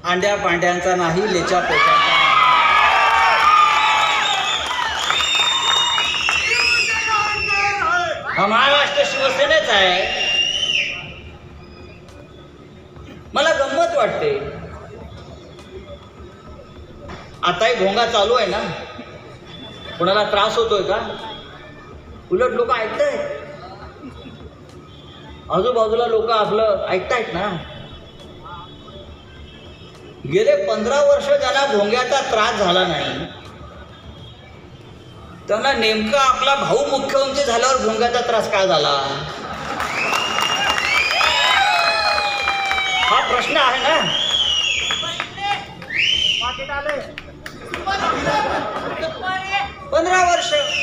अंड्या पांड्यांचा नाही, लेच्या पोटांचा. हा महाराष्ट्र शिवसेनेचा आहे. मला गंमत वाटते, आताही भोंगा चालू आहे ना, कोणाला त्रास होतोय का? उलट लोक ऐकतायत, आजूबाजूला लोक आपलं ऐकतायत ना. गेले 15 वर्ष ज्यांना भोंग्याचा त्रास झाला नाही त्यांना नेमका आपला भाऊ मुख्यमंत्री झाल्यावर भोंग्याचा त्रास का झाला, हा प्रश्न आहे ना. 15 वर्ष